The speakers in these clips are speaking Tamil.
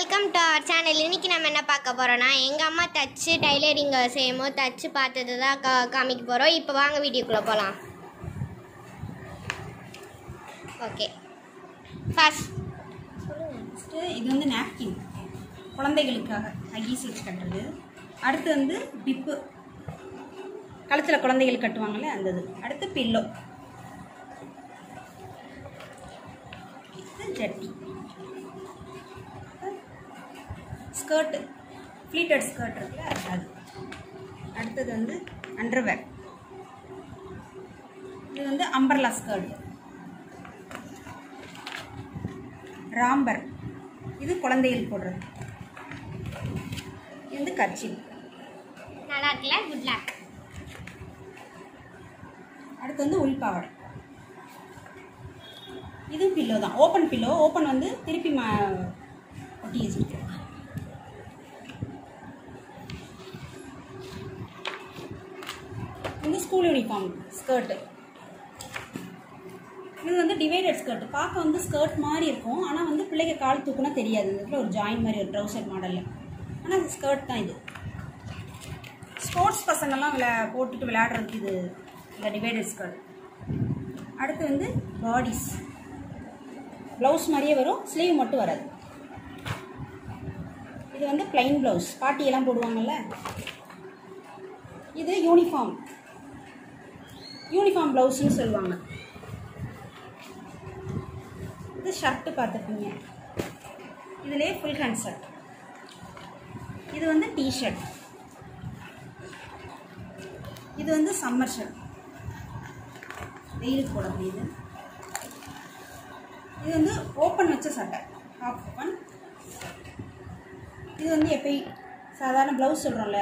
Welcome to our channel. இன்றைக்கி நம்ம என்ன பார்க்க போகிறோன்னா எங்கள் அம்மா தச்சு டைலரிங் செய்யும்போது தச்சு பார்த்தது தான் காமிக்க போகிறோம். இப்போ வாங்க வீடியோக்குள்ளே போகலாம். ஓகே, ஃபஸ்ட்டு இது வந்து நாப்கின், குழந்தைகளுக்காக ஹக்கீஸ் வச்சு கட்டுறது. அடுத்து வந்து பிப்பு, கழுத்தில் குழந்தைகள் கட்டுவாங்கள்ல அந்த இது. அடுத்து பில்லோ, இது ஜட்டி, ஸ்கர்ட்டு, ஃப்ளீட்டட் ஸ்கர்ட் இருக்குல்ல அது. அடுத்தது வந்து அண்டர்வேர், இது வந்து அம்பர்லா ஸ்கர்ட். ராம்பர், இது குழந்தைகள் போடுறது. இது வந்து கர்ச்சீஃப். நல்லா இருக்குல்ல? Good luck. அடுத்து வந்து உள்பாவாடை, இது பில்லோ தான், ஓப்பன் பில்லோ. ஓப்பன் வந்து திருப்பி ஒட்டி வச்சுருக்கேன். வந்து ஸ்கூல் யூனிஃபார்ம் ஸ்கர்ட்டு, இது வந்து டிவைடட் ஸ்கர்ட். பார்க்க வந்து ஸ்கர்ட் மாதிரி இருக்கும், ஆனால் வந்து பிள்ளைங்க கால் தூக்குனா தெரியாது. இந்த ஒரு ஜாயின் மாதிரி ஒரு ட்ரௌசர் மாடலில், ஆனால் அது ஸ்கர்ட் தான். இது ஸ்போர்ட்ஸ் பசங்கள்லாம் போட்டுட்டு விளையாடுறதுக்கு இது இந்த டிவைடட் ஸ்கர்ட். அடுத்து வந்து பாடிஸ், ப்ளவுஸ் மாதிரியே வரும், ஸ்லீவ் மட்டும் வராது. இது வந்து பிளைன் ப்ளவுஸ், பாட்டியெல்லாம் போடுவாங்கள்ல. இது யூனிஃபார்ம் ப்ளவுஸ்ன்னு சொல்லுவாங்க. இது ஷர்ட்டு பார்த்துருப்பீங்க, இதுலேயே ஃபுல் ஹேண்ட் ஷர்ட். இது வந்து டிஷர்ட், இது வந்து சம்மர் ஷர்ட், வெயிலுக்கு போடக்கூடியது. இது வந்து ஓப்பன் வச்ச சட்டை, ஹாஃப் ஓப்பன். இது வந்து எப்பயும் சாதாரண ப்ளவுஸ் சொல்கிறோம்ல.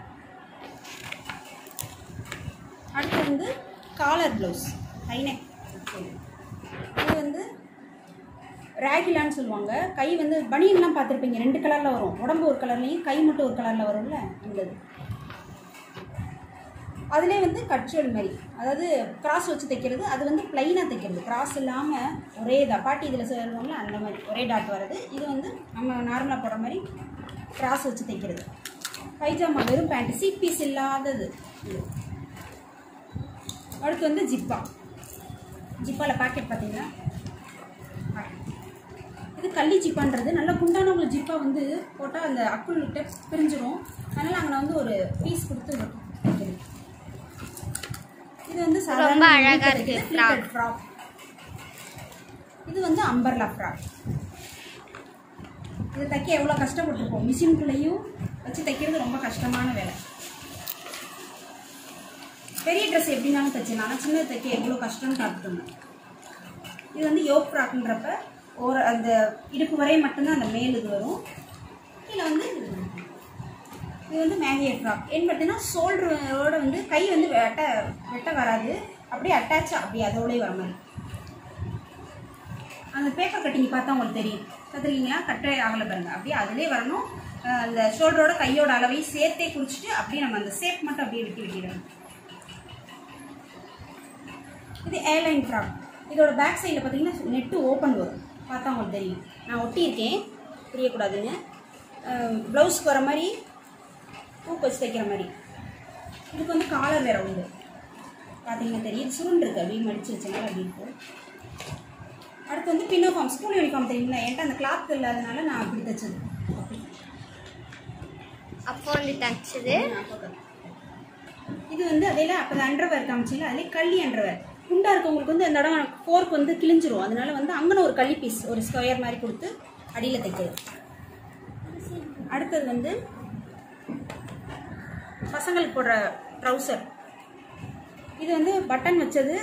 அடுத்து வந்து காலர் ப்ளவுஸ், ஹைநெக். இது வந்து ரேகுலான்னு சொல்லுவாங்க. கை வந்து பனியன்லாம் பார்த்துருப்பீங்க, 2 கலரில் வரும். உடம்பு ஒரு கலர்லேயும் கை மட்டும் ஒரு கலரில் வரும்ல, அந்த இது. அதிலே வந்து கட்சுவல் மாதிரி, அதாவது கிராஸ் வச்சு தைக்கிறது. அது வந்து ப்ளைனாக தைக்கிறது, கிராஸ் இல்லாமல் ஒரே பாட்டி இதில் சொல்லுவாங்கள்ல அந்த மாதிரி ஒரே டாட் வர்றது. இது வந்து நம்ம நார்மலாக போடுற மாதிரி கிராஸ் வச்சு தைக்கிறது. பைஜாமா வெறும் பேண்ட், சீட் பீஸ் இல்லாதது இது. அடுத்து வந்து ஜிப்பாவில் பாக்கெட் பார்த்தீங்கன்னா, இது கள்ளி ஜிப்பான்றது. நல்லா குண்டானவங்க ஜிப்பா வந்து போட்டால் அந்த அக்குள்கிட்ட பிரிஞ்சிடும், அதனால் அங்கே வந்து ஒரு பீஸ் கொடுத்து வைக்கிறது. இது வந்து ரொம்ப அழகாக இருக்கு ஃப்ராக். இது வந்து அம்பர்லா ஃப்ராக். இது தைக்க எவ்வளோ கஷ்டப்பட்டுருப்போம், மிஷின்குள்ளேயும் வச்சு தைக்கிறது ரொம்ப கஷ்டமான வேலை. பெரிய ட்ரெஸ் எப்படினாலும் தைச்சிடலாம், ஆனால் சின்ன தைக்க எவ்வளோ கஷ்டம்னு பார்த்துக்கோங்க. இது வந்து யோக் ஃப்ராக்குன்றப்ப ஒரு அந்த இடுப்பு வரை மட்டும்தான் அந்த மேல் இது வரும். கீழே வந்து இது வந்து மேகியர் ஃப்ராக். ஏன்னு பார்த்தீங்கன்னா ஷோல்டரோட வந்து கை வந்து வெட்ட வராது, அப்படியே அட்டாச் அப்படி அதோடய வர மாதிரி. அந்த பேப்பர் கட்டிங் பார்த்தா உங்களுக்கு தெரியும், கற்றுருக்கீங்களா? கட்டை ஆகலை பாருங்க, அப்படியே அதிலே வரணும். அந்த ஷோல்டரோட கையோட அளவையும் சேர்த்தே குறிச்சிட்டு அப்படியே நம்ம அந்த ஷேப் மட்டும் அப்படியே வெட்டிடணும். இது ஏர்லைன் ஃப்ராக். இதோட பேக் சைடில் பார்த்தீங்கன்னா நெட்டு ஓப்பன் வரும், பார்த்தா உங்களுக்கு தெரியும். நான் ஒட்டியிருக்கேன் தெரியக்கூடாதுன்னு. ப்ளவுஸ்க்கு வர மாதிரி பூக்கு வச்சு தைக்கிற மாதிரி. இதுக்கு வந்து காலர் வேறு உண்டு, பார்த்தீங்கன்னா தெரியும். சுருண்டு இருக்குது, அப்படியே மடித்து வச்சனால அப்படி இருக்குது. அடுத்து வந்து பின்னோஃபார்ம், ஸ்கூல் யூனிஃபார்ம் தெரியுங்களா? என்கிட்ட அந்த கிளாத் இல்லாதனால நான் அப்படி தைச்சது. அப்போ வந்து தைச்சது. இது வந்து அதையில அப்போ அண்டர்வேர் காமிச்சிங்களா, அதிலே கள்ளி அண்டர்வேர். குண்டா இருக்கவங்களுக்கு வந்து அந்த இடம் ஃபோர்க் வந்து கிழிஞ்சிரும், அதனால வந்து அங்கே ஒரு கள்ளி பீஸ், ஒரு ஸ்கொயர் மாதிரி கொடுத்து அடியில் தைக்கிறது. அடுத்தது வந்து பசங்களுக்கு போடுற ட்ரௌசர். இது வந்து பட்டன் வச்சது,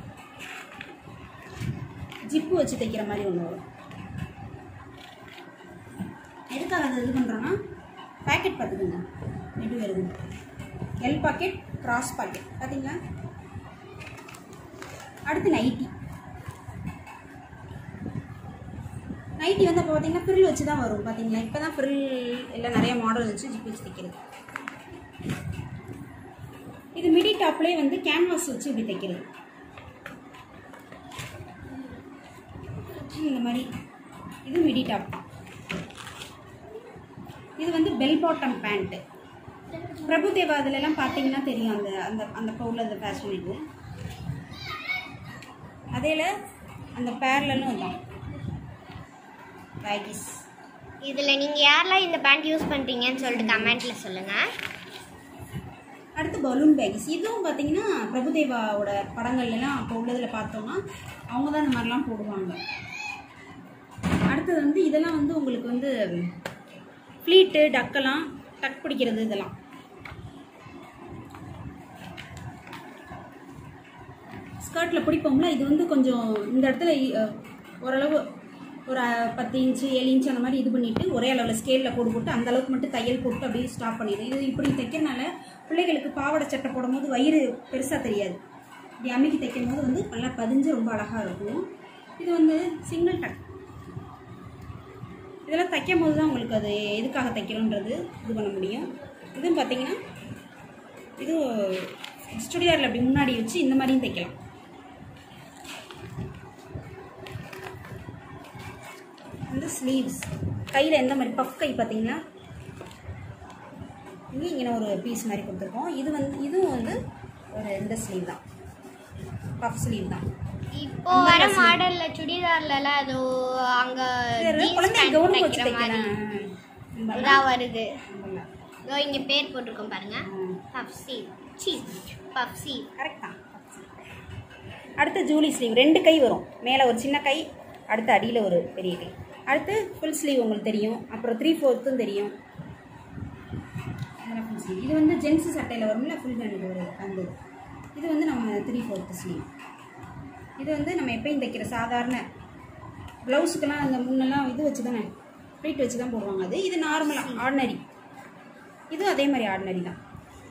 ஜிப்பு வச்சு தைக்கிற மாதிரி ஒன்று வரும். எதுக்காக அதை இது பண்ணுறோன்னா, பேக்கெட் பார்த்துக்கோங்க எப்படி வருது. எல் பாக்கெட், கிராஸ் பாக்கெட் பார்த்தீங்களா? அடுத்து நைட்டி வந்து அப்போ பார்த்தீங்கன்னா ஃப்ரில் வச்சு தான் வரும், பார்த்தீங்களா? இப்போ தான் ஃப்ரில் எல்லாம் நிறைய மாடல் வச்சு ஜிப் வச்சு தைக்கிறது. இது மிடி டாப்லேயே வந்து கேன்வாஸ் வச்சு இப்படி தைக்கிறது. இந்த மாதிரி இது மிடி டாப். இது வந்து பெல் பாட்டம் பேண்ட்டு. பிரபுதேவா அதிலெல்லாம் பார்த்தீங்கன்னா தெரியும் அந்த அந்த அந்த இப்போ உள்ள அந்த ஃபேஷன். இது அதேல அந்த பேரலும் தான் பேகிஸ். இதில் நீங்கள் யாரெல்லாம் இந்த பேண்ட் யூஸ் பண்ணுறீங்கன்னு சொல்லிட்டு கமெண்ட்டில் சொல்லுங்கள். அடுத்து பலூன் பேகிஸ். இதுவும் பார்த்தீங்கன்னா பிரபுதேவாவோட படங்கள்லாம் அப்போ உள்ளதில் பார்த்தோம்னா அவங்க தான் இந்த மாதிரிலாம் போடுவாங்க. அடுத்தது வந்து இதெல்லாம் வந்து உங்களுக்கு வந்து ஃப்ளீட்டு, டக்கெல்லாம் டக் பிடிக்கிறது இதெல்லாம். ஸ்கர்ட்டில் பிடிப்போம்ல, இது வந்து கொஞ்சம் இந்த இடத்துல ஓரளவு ஒரு 10 இன்ச்சு 7 இன்ச்சு அந்த மாதிரி இது பண்ணிவிட்டு ஒரே அளவில் ஸ்கேலில் போட்டு அந்த அளவுக்கு மட்டும் தையல் போட்டு அப்படியே ஸ்டாப் பண்ணிடுது. இது இப்படி தைக்கிறனால பிள்ளைகளுக்கு பாவாடை சட்டை போடும்போது வயிறு பெருசாக தெரியாது. இப்படி அமுக்கி தைக்கும் போது வந்து நல்லா பதிஞ்சு ரொம்ப அழகாக இருக்கும். இது வந்து சிங்கிள் டக். இதெல்லாம் தைக்கும் போது தான் உங்களுக்கு அது எதுக்காக தைக்கிறோன்றது இது பண்ண முடியும். இதுவும் பார்த்தீங்கன்னா இது சுடிதாரில் அப்படி முன்னாடி வச்சு இந்த மாதிரியும் தைக்கலாம். வந்து ஸ்லீவ்ஸ் கையில் எந்த மாதிரி பஃப் கை பார்த்தீங்கன்னா இங்கே ஒரு பீஸ் மாதிரி கொடுத்துருக்கோம். இதுவும் வந்து ஒரு இந்த ஸ்லீவ் தான், பஃப் ஸ்லீவ் தான். இப்போ வர மாடல்ல சுடிதார்லலாம் அது அங்க குழந்தை கவுன் வச்சு தைக்கிறேன் இதான் வருது. இதோ இங்க பேர் போட்டிருக்கோம் பாருங்க, puff sleeve. Puff sleeve correct தான். அடுத்து ஜூலி ஸ்லீவ் 2 கை வரும். மேலே ஒரு சின்ன கை, அடுத்து அடியில் ஒரு பெரிய கை. அடுத்து ஃபுல் ஸ்லீவ் உங்களுக்கு தெரியும், அப்புறம் 3/4 தெரியும். ஃபுல் ஸ்லீவ் இது வந்து ஜென்ஸு சட்டையில் வரும்ல, ஃபுல் ஹேண்ட் ஒரு அந்த இது வந்து நம்ம 3/4 ஸ்லீவ். இது வந்து நம்ம எப்பயும் தைக்கிற சாதாரண ப்ளவுஸுக்கெல்லாம் அந்த முன்னெல்லாம் இது வச்சு தானே ப்ளீட் வச்சு தான் போடுவாங்க. அது இது நார்மலாக ஆர்டினரி. இதுவும் அதே மாதிரி ஆர்டினரி தான்.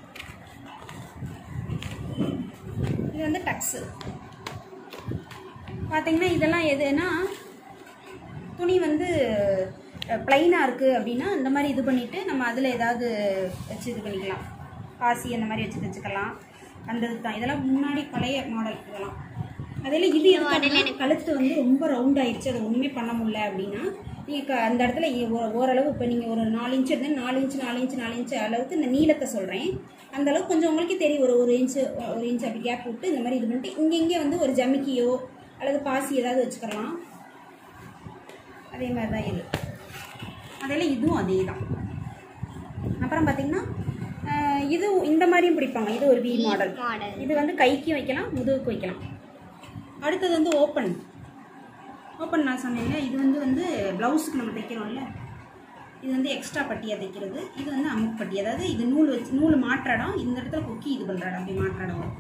இது வந்து டக்ஸு பார்த்தீங்கன்னா இதெல்லாம் எதுனா துணி வந்து ப்ளைனாக இருக்குது அப்படின்னா இந்த மாதிரி இது பண்ணிவிட்டு நம்ம அதில் ஏதாவது வச்சு இது பண்ணிக்கலாம். பாசி அந்த மாதிரி வச்சு தைச்சிக்கலாம். அந்த இது தான். இதெல்லாம் முன்னாடி பழைய மாடல். இதெல்லாம் அதில் இது எனக்கு கழுத்து வந்து ரொம்ப ரவுண்ட் ஆயிடுச்சு, அதை ஒன்றுமே பண்ண முடியல அப்படின்னா நீங்கள் அந்த இடத்துல ஓரளவு இப்போ நீங்கள் ஒரு 4 இன்ச்சு இருந்தால் 4 இன்ச்சு 4 இன்ச்சு 4 இன்ச்சு அளவுக்கு இந்த நீளத்தை சொல்கிறேன். அந்த அளவுக்கு கொஞ்சம் உங்களுக்கே தெரியும். ஒரு இன்ச்சு அப்படி கேப் விட்டு இந்த மாதிரி இது பண்ணிட்டு இங்கே வந்து ஒரு ஜமிக்கியோ அல்லது பாசி ஏதாவது வச்சுக்கலாம். அதே மாதிரி தான் இது. அதெல்லாம் இதுவும் அதே தான். அப்புறம் பார்த்தீங்கன்னா இது இந்த மாதிரியும் பிடிப்பாங்க. இது ஒரு வி மாடல். இது வந்து கைக்கும் வைக்கலாம், முதுகுக்கு வைக்கலாம். அடுத்தது வந்து ஓப்பன் நான் சொன்னேன்ல, இது வந்து ப்ளவுஸுக்கு நம்ம தைக்கிறோம்ல, இது வந்து எக்ஸ்ட்ரா பட்டியாக தைக்கிறது. இது வந்து அமுக்கு பட்டி, அதாவது இது நூல் மாற்ற இடம், இந்த இடத்துல கொக்கி இது பண்ணுற இடம், அப்படி மாற்ற இடம்.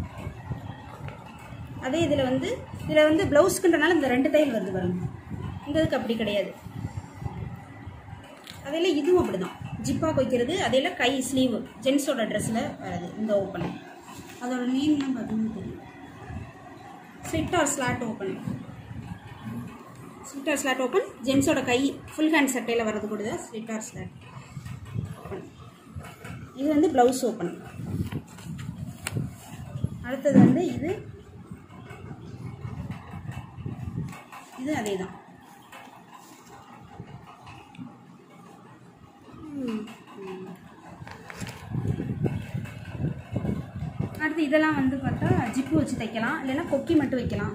அதே இதில் வந்து ப்ளவுஸுக்குன்றனால இந்த 2 தையல் வருது பாருங்க. இந்த இதுக்கு அப்படி கிடையாது. அதில் இதுவும் அப்படி தான் ஜிப்பாக வைக்கிறது. அதில் கை ஸ்லீவ் ஜென்ஸோட ட்ரெஸ்ஸில் வருது இந்த ஓப்பன். அதோட நேம்லாம் பார்த்தீங்கன்னா தெரியும். Slit or slot open. Slit or slot open ஜென்ஸோட கை ஃபுல் ஹேண்ட் சட்டையில் வர்றது கூட தான் ஸ்லிட் ஆர் ஸ்லாட் ஓப்பன். இது வந்து ப்ளவுஸ் ஓப்பன். அடுத்தது வந்து இது அதே தான். அடுத்து இதெல்லாம் வந்து பார்த்தா ஜிப்பு வச்சு தைக்கலாம், இல்லைன்னா கொக்கி மட்டும் வைக்கலாம்.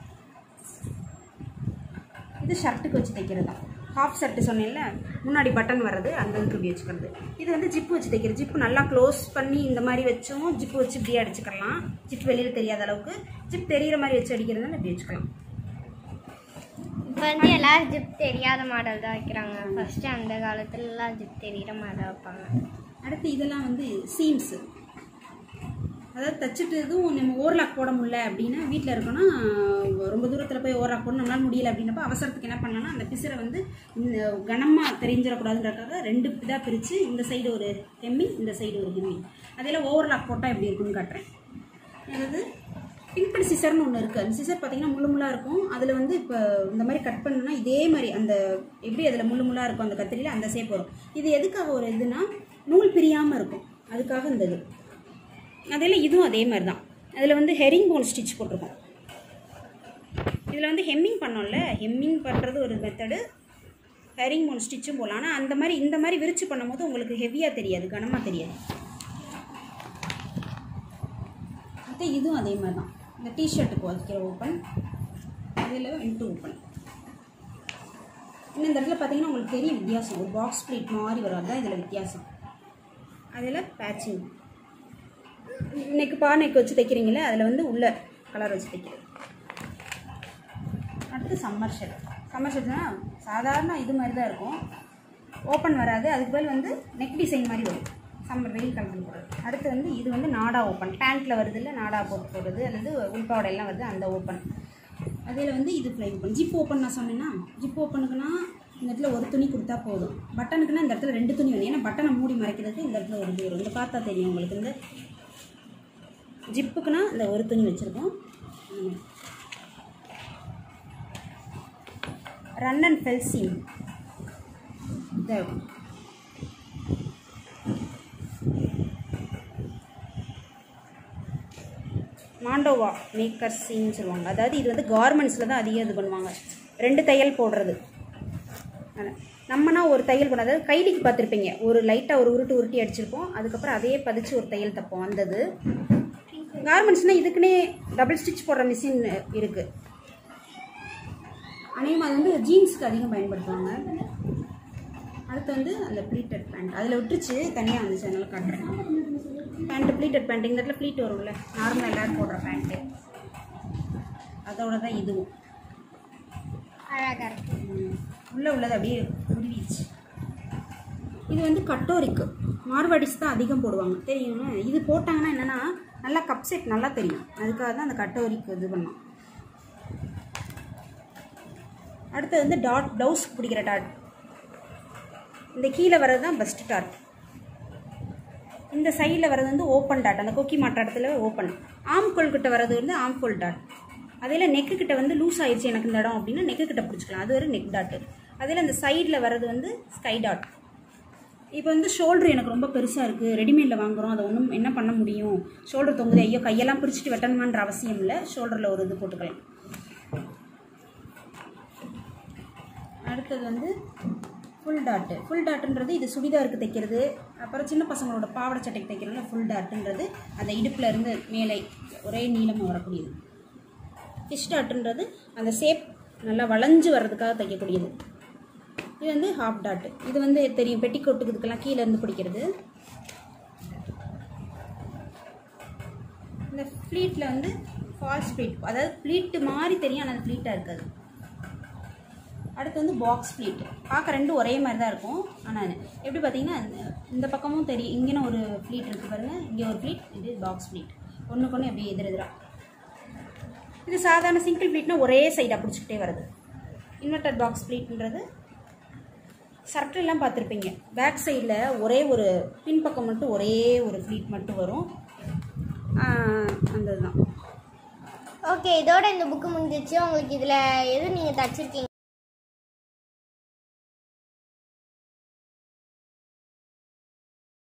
இது ஷர்ட்டுக்கு வச்சு தைக்கிறது தான். ஹாஃப் ஷர்ட்டு சொன்னேன்ல, முன்னாடி பட்டன் வர்றது, அந்த இதுக்கு இப்படி வச்சுக்கிறது. இது வந்து ஜிப்பு வச்சு தைக்கிறது. ஜிப்பு நல்லா க்ளோஸ் பண்ணி இந்த மாதிரி வச்சும் ஜிப்பு வச்சு இப்படியே அடிச்சுக்கலாம். ஜிப் வெளியில் தெரியாத அளவுக்கு ஜிப் தெரிகிற மாதிரி வச்சு அடிக்கிறதுனால இப்படி வச்சுக்கலாம். இப்போ வந்து எல்லாரும் ஜிப் தெரியாத மாடல் தான் வைக்கிறாங்க. ஃபஸ்ட்டு அந்த காலத்துலலாம் ஜிப் தெரிகிற மாடல் வைப்பாங்க. அடுத்து இதெல்லாம் வந்து சீம்ஸு, அதாவது தைச்சிட்டு எதுவும் நம்ம ஓவர்லாக் போட முடியல அப்படின்னா, வீட்டில் இருக்கோன்னா ரொம்ப தூரத்தில் போய் ஓவர்லாக் போட நம்மளால் முடியல அப்படின்னப்போ அவசரத்துக்கு என்ன பண்ணலாம்னா, அந்த பிசரை வந்து இந்த கனமாக தெரிஞ்சிடக்கூடாதுன்றக்காக 2 இதாக பிரித்து இந்த சைடு ஒரு ஹெம்மிங், இந்த சைடு ஒரு ஹெம்மிங். அதில் ஓவர்லாக் போட்டால் எப்படி இருக்குன்னு காட்டுறேன். அதாவது பிங்க் சிசர்னு ஒன்று இருக்குது. அந்த சிசர் பார்த்தீங்கன்னா முள்ளாக இருக்கும். அதில் வந்து இப்போ இந்த மாதிரி கட் பண்ணணும்னா இதே மாதிரி அந்த எப்படி அதில் முள்ளாக இருக்கும் அந்த கத்திரியில் அந்த ஷேப் வரும். இது எதுக்காக ஒரு இதுனா நூல் பிரியாமல் இருக்கும், அதுக்காக இந்த இது. அதில் இதுவும் அதே மாதிரி தான். அதில் வந்து ஹெரிங் போன் ஸ்டிச் போட்டிருக்கோம். இதில் வந்து ஹெம்மிங் பண்ணோம்ல, ஹெம்மிங் பண்ணுறது ஒரு மெத்தடு, ஹெரிங் மூன் ஸ்டிச்சும் போடலாம். ஆனால் இந்த மாதிரி விரிச்சு பண்ணும்போது உங்களுக்கு ஹெவியாக தெரியாது, கனமாக தெரியாது. அடுத்து இதுவும் அதே மாதிரி தான். இந்த டிஷர்ட்டுக்கு வைக்கிற ஓப்பன், அதில் இன்ட்டு ஓப்பன். இன்னும் இந்த இடத்துல பார்த்தீங்கன்னா உங்களுக்கு பெரிய வித்தியாசம், ஒரு பாக்ஸ் ப்ளீட் மாதிரி வரும். அதுதான் இதில் வித்தியாசம். அதில் பேட்சிங் நெக் வச்சு தைக்கிறீங்களே, அதில் வந்து உள்ள கலர் வச்சு தைக்கிறது. அடுத்து சம்மர் ஷர்ட்னா சாதாரண இது மாதிரி தான் இருக்கும், ஓப்பன் வராது. அதுக்கு பதில் வந்து நெக் டிசைன் மாதிரி வரும், சம்மர் வெயில் காலத்தில் போடுறது. அடுத்து வந்து இது வந்து நாடா ஓப்பன், பேண்ட்டில் வருது இல்லை, நாடா போட்டு போடுறது, அல்லது உள்பாவடையெல்லாம் வருது அந்த ஓப்பன். அதில் வந்து இது ஃப்ளை ஓப்பன். ஜிப் ஓப்பன் நான் சொன்னேன்னா, ஜிப் ஓப்பனுக்குன்னா இந்த இடத்துல ஒரு துணி கொடுத்தா போதும். பட்டனுக்குன்னா இந்த இடத்துல 2 துணி வேணும். ஏன்னா பட்டனை மூடி மறைக்கிறதுக்கு இந்த இடத்துல ஒரு இது வரும். இந்த பார்த்தா தெரியும் உங்களுக்கு. இந்த ஜிப்புக்குன்னா இந்த ஒரு துணி வச்சுருக்கோம். ரன் அண்ட் ஃபெல் சீம் மாண்டோவா மேக்கர் சீம்னு சொல்லுவாங்க. அதாவது இது வந்து கார்மெண்ட்ஸில் தான் அதிகம் இது பண்ணுவாங்க, 2 தையல் போடுறது. நம்மனா ஒரு தையல் போட, அதாவது கைலிக்கு பார்த்துருப்பீங்க, ஒரு லைட்டாக ஒரு உருட்டி அடிச்சிருப்போம், அதுக்கப்புறம் அதே பதிச்சு ஒரு தையல் தப்போம். வந்தது கார்மெண்ட்ஸ்னால் இதுக்குன்னே டபுள் ஸ்டிச் போடுற மிஷின் இருக்குது. அநேகமாக அது வந்து ஜீன்ஸுக்கு அதிகம் பயன்படுத்துவாங்க. அடுத்து வந்து அந்த ப்ளீட்டட் பேண்ட், அதில் விட்டுருச்சு தனியாக வந்துச்சு, அதனால் காட்டுறேன். பேண்ட்டு ப்ளீட்டட் பேண்ட், இந்த இடத்துல ப்ளீட் வரும்ல, நார்மலாக எல்லோரும் போடுற பேண்ட்டு, அதோட தான் இதுவும் அழகாக இருக்குது. உள்ளது அப்படியே உருவிச்சு. இது வந்து கட்டோரிக்கு மார்வாடிஸ் தான் அதிகம் போடுவாங்க, தெரியுங்க. இது போட்டாங்கன்னா என்னென்னா நல்லா கப் செட் நல்லா தெரியும், அதுக்காக தான் அந்த கட்டோரிக்கு இது பண்ணோம். அடுத்து வந்து டாட், ப்ளவுஸ்க்கு பிடிக்கிற டாட். இந்த கீழே வர்றது தான் பெஸ்ட் டாட். இந்த சைடில் வர்றது வந்து ஓப்பன் டாட், அந்த கொக்கி மாட்ட இடத்துல ஓப்பன். ஆம்கோல் கிட்ட வர்றது வந்து ஆம்கோல் டாட். அதில் நெக்கு கிட்ட வந்து லூஸ் ஆயிடுச்சு எனக்கு இந்த இடம் அப்படின்னா நெக்கு கிட்ட பிடிச்சிக்கலாம், அது ஒரு நெக் டாட்டு. அதில் அந்த சைடில் வர்றது வந்து ஸ்கை டாட். இப்போ வந்து ஷோல்டர் எனக்கு ரொம்ப பெருசாக இருக்குது, ரெடிமேடில் வாங்குகிறோம், அதை ஒன்றும் என்ன பண்ண முடியும், ஷோல்டர் தொங்குது, ஐயோ கையெல்லாம் பிடிச்சிட்டு வெட்டணுமான்ற அவசியம் இல்லை, ஷோல்டரில் ஒரு இது போட்டுக்கலாம். அடுத்தது வந்து ஃபுல் டாட்டு. ஃபுல் டாட்டுன்றது இது சுடிதாருக்கு தைக்கிறது, அப்புறம் சின்ன பசங்களோட பாவாடை சட்டைக்கு தைக்கிறதுல ஃபுல் டாட்டுன்றது அந்த இடுப்பில் இருந்து மேலே ஒரே நீளமாக வரக்கூடியது. ஃபிஷ் டாட்டுன்றது அந்த ஷேப் நல்லா வளைஞ்சு வர்றதுக்காக தைக்கக்கூடியது. இது வந்து ஹாஃப் டாட்டு. இது வந்து தெரியும், பெட்டிக்கோட்டுக்கு இதுக்கெல்லாம் கீழே இருந்து பிடிக்கிறது. இந்த ஃப்ளீட்டில் வந்து ஃபால்ஸ் ஃப்ளீட், அதாவது ஃப்ளீட்டு மாதிரி தெரியும், ஆனால் அது ஃப்ளீட்டாக இருக்காது. அடுத்து வந்து பாக்ஸ் ஃப்ளீட், பார்க்க 2 ஒரே மாதிரி தான் இருக்கும். ஆனால் எப்படி பார்த்தீங்கன்னா இந்த பக்கமும் தெரியும், இங்கேன்னு ஒரு ஃப்ளீட் இருக்குது பாருங்கள், இங்கே ஒரு ஃப்ளீட், இது பாக்ஸ் ஃப்ளீட், ஒன்றுக்கு ஒன்று எப்படி எதிரெதிராக. இது சாதாரண சிங்கிள் ஃப்ளீட்னா ஒரே சைடாக பிடிச்சிக்கிட்டே வருது. இன்வெர்டட் பாக்ஸ் ஃப்ளீட்ன்றது ஷர்ட்லாம் பார்த்துருப்பீங்க, பேக் சைடில் ஒரே ஒரு பின்பக்கம் மட்டும் ஒரே ஒரு ஃப்ளீட் மட்டும் வரும், அந்த இதுதான். ஓகே, இதோட இந்த புக்கு முடிஞ்சிச்சு. உங்களுக்கு இதில் எது நீங்கள் தச்சிருக்கீங்க?